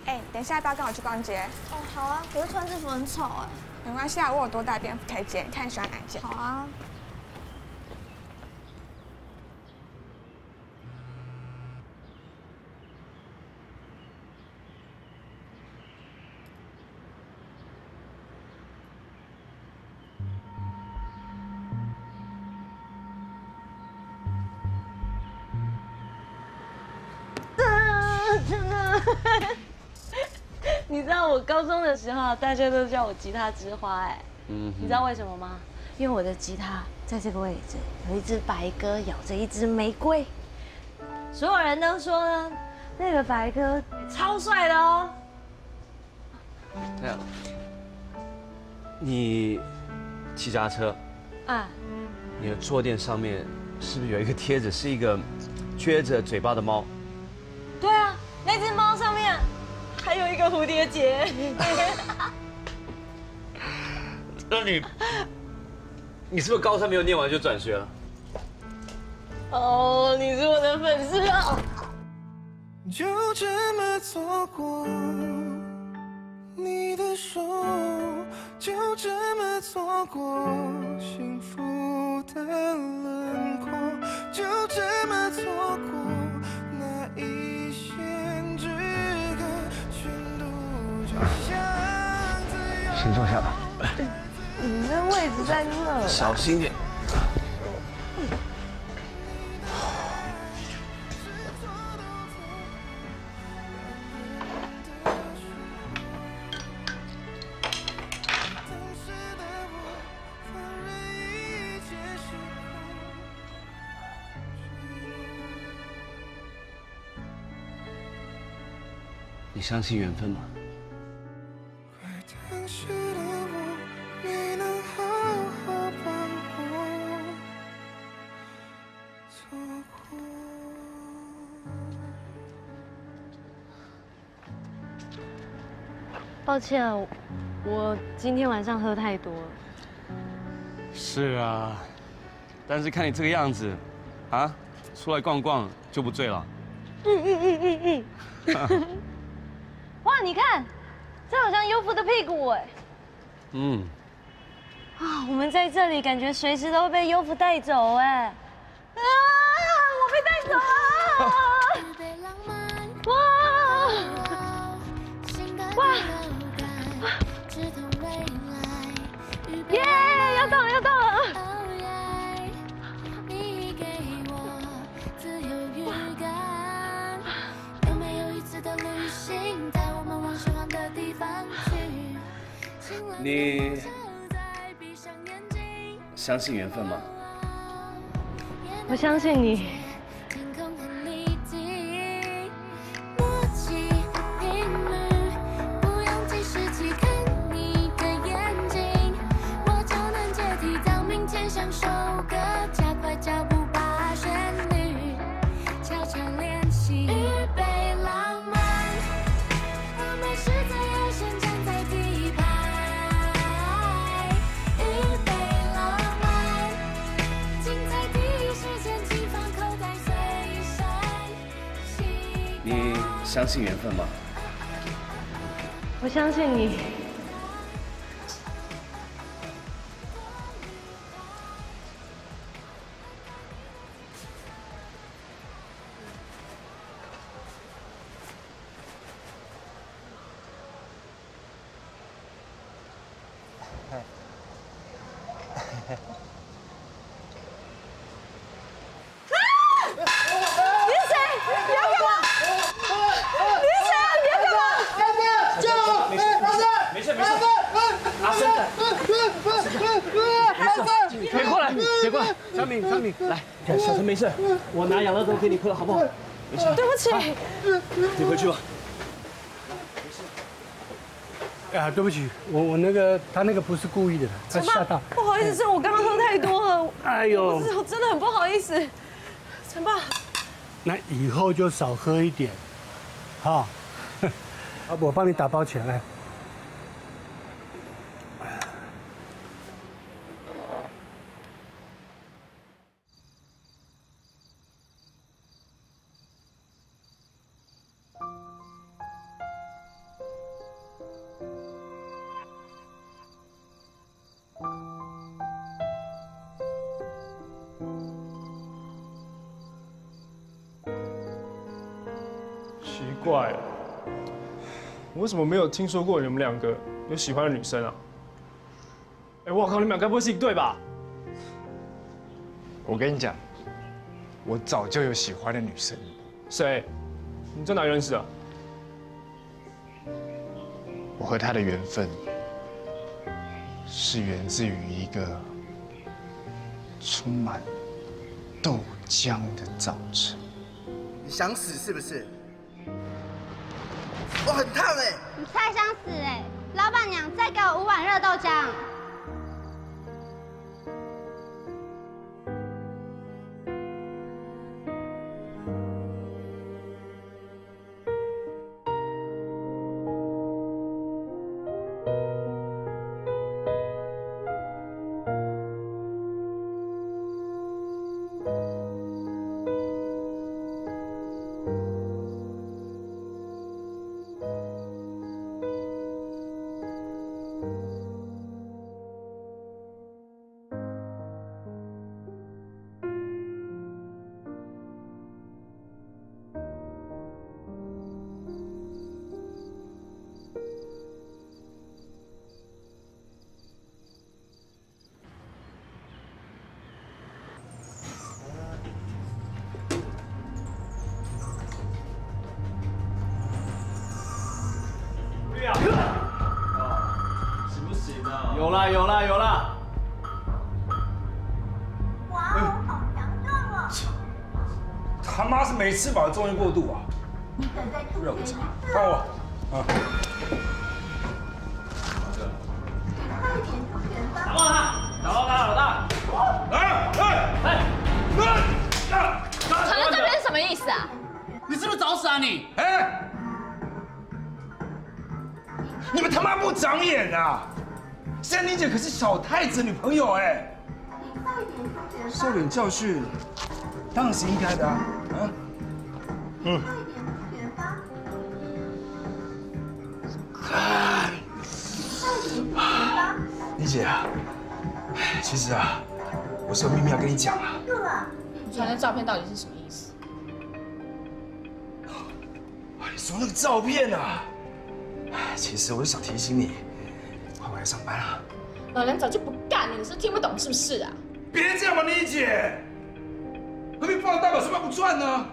哎，等一下要不要跟我去逛街？ 哦，好啊，可是穿制服很丑哎。 没关系啊，我有多带便服可以借，你看你喜欢哪一件？ 好啊。 真的，你知道我高中的时候，大家都叫我吉他之花哎。你知道为什么吗？因为我的吉他在这个位置有一只白鸽咬着一只玫瑰，所有人都说呢，那个白鸽超帅的哦。 对啊，你骑脚踏车， 啊， 你的坐垫上面是不是有一个贴纸，是一个撅着嘴巴的猫？ 对啊，那只猫上面还有一个蝴蝶结。 那你是不是高三没有念完就转学了？ 哦，你是我的粉丝哦。 就这么错过你的手，就这么错过幸福的轮廓，就这么错过那一线之隔，全都就像自由。 先坐下吧。 你那位置在那。 小心点。你相信缘分吗？ 当时的我没能好好把握，错过。 抱歉啊，我今天晚上喝太多了。 是啊，但是看你这个样子，啊，出来逛逛就不醉了。 哇，你看，这好像优芙的屁股哎。 嗯。 啊，我们在这里感觉随时都会被优芙带走哎。啊，我被带走了！哇！哇！耶，要到了，要到了！ 你相信缘分吗？ 我相信你。 你相信缘分吗？ 我相信你。 张敏，来，小陈没事，我拿养乐多给你喝，好不好？没事。 对不起。 你回去吧。 啊，对不起，我那个他那个不是故意的，他吓到。 不好意思，是我刚刚喝太多了。 哎呦， 我真的很不好意思，陈爸。 那以后就少喝一点，好。啊，我帮你打包起来。 奇怪了，我为什么没有听说过你们两个有喜欢的女生啊？哎，我靠，你们俩该不会是一对吧？ 我跟你讲，我早就有喜欢的女生。 谁？你在哪里认识的？ 我和她的缘分是源自于一个充满豆浆的早晨。 你想死是不是？我很烫哎！ 你才想死哎！老板娘，再给我5碗热豆浆。 行不行啊？有啦有啦有啦！ 哇，好强壮哦！ 他妈是没吃饱纵欲过度啊！ 你等在出热茶，看我啊！ 快点出拳吧！ 打爆他！打爆他，老大！ 传到这边是什么意思啊？ 你是不是找死啊你？ 哎！你们他妈不长眼啊！现在妮姐可是小太子女朋友哎， 你快点出拳吧！ 受点教训，当然是应该的啊！啊， 快点出拳吧！ 看， 快点出拳吧！ 妮姐啊，其实啊，我是有秘密要跟你讲啊。 够了！ 传的照片到底是什么意思？ 你说那个照片啊，其实我是想提醒你，快回来上班啊！ 老娘早就不干了，你是听不懂是不是啊？ 别这样嘛，妮姐，何必放大把身份不赚呢？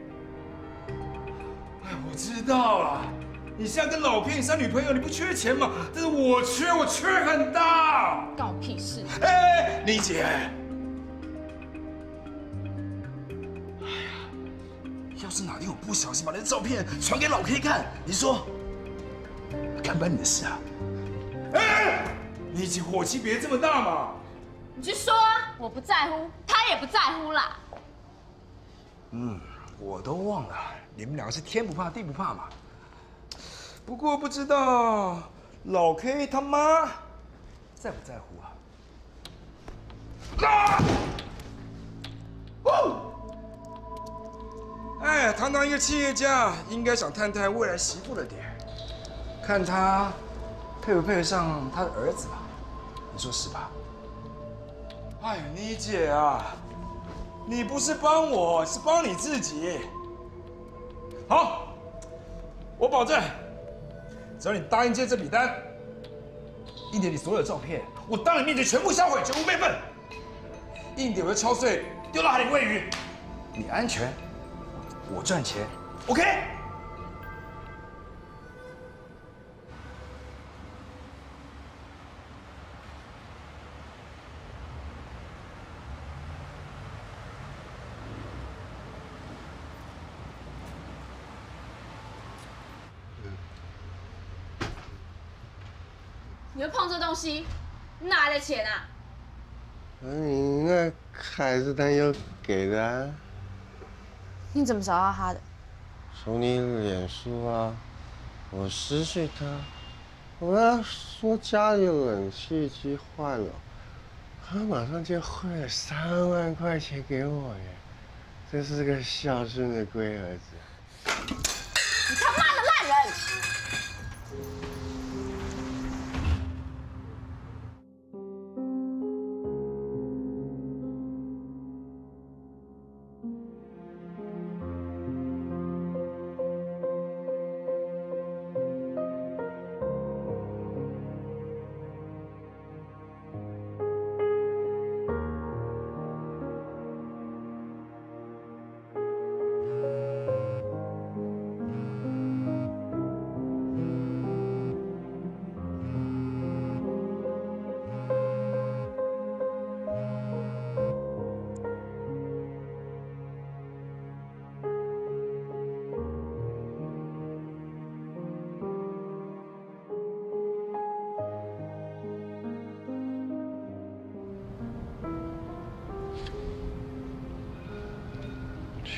哎，我知道了，你现在跟老偏山女朋友，你不缺钱嘛？但是我缺很大。 干我屁事！ 哎，妮姐，哎呀，要是哪天我不小心把那照片传给老 K 看，你说干不干你的事啊？哎，妮姐，火气别这么大嘛！ 你去说啊，我不在乎，他也不在乎啦。 我都忘了，你们两个是天不怕地不怕嘛。不过不知道老 K 他妈在不在乎啊？啊！哎，堂堂一个企业家，应该想探探未来媳妇的点，看他配不配得上他的儿子吧？你说是吧？哎呀，妮姐啊，你不是帮我，是帮你自己。好，我保证，只要你答应接这笔单，印碟里所有的照片，我当你面前全部销毁，全部备份。印碟我的敲碎，丢到海里喂鱼，你安全，我赚钱 ，OK？ 你会碰这东西，你哪来的钱啊？ 你那凯斯丹又给的啊， 你怎么找到他的？ 从你脸书啊，我失去他，我跟他说家里冷气机坏了，他马上就汇了3万块钱给我耶，真是个孝顺的龟儿子。 你他妈的烂人！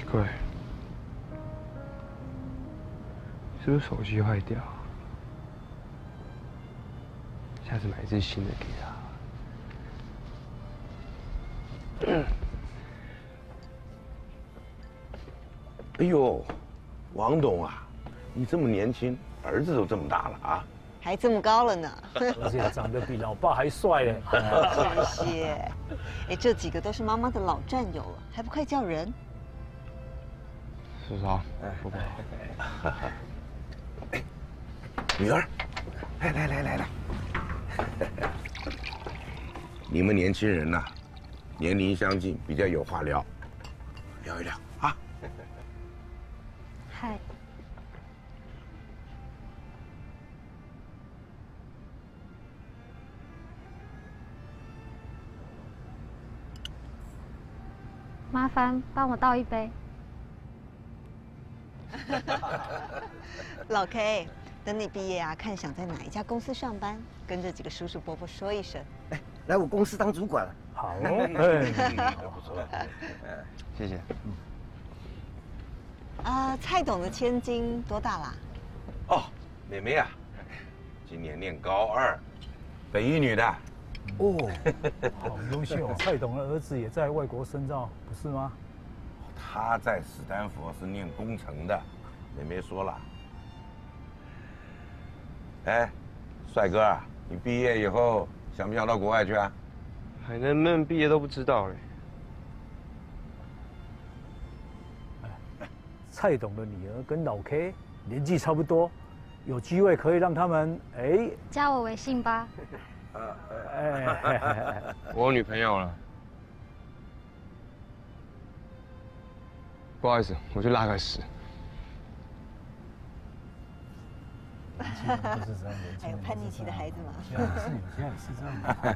怪，是不是手机坏掉？下次买一只新的给他。 哎呦，王董啊，你这么年轻，儿子都这么大了啊， 还这么高了呢， 而且长得比老爸还帅嘞。 谢谢。哎，这几个都是妈妈的老战友了，还不快叫人？ 叔嫂，伯伯， 女儿，来，你们年轻人呐，年龄相近，比较有话聊，聊一聊啊。 嗨，麻烦帮我倒一杯。 老 K， 等你毕业啊，看想在哪一家公司上班，跟这几个叔叔伯伯说一声。 哎，来我公司当主管了。 好哦， 不错， 谢谢。 蔡董的千金多大啦？ 哦，妹妹啊，今年念高2，北一女的。 哦，好优秀。蔡董的儿子也在外国深造，不是吗？ 他在史丹佛是念工程的，妹妹说了。哎，帅哥啊，你毕业以后想不想到国外去啊？ 还能不能毕业都不知道嘞。 蔡董的女儿跟老 K 年纪差不多，有机会可以让他们加我微信吧。 我有女朋友了。不好意思，我去拉个屎。 还有叛逆期的孩子嘛。 现在也是这样。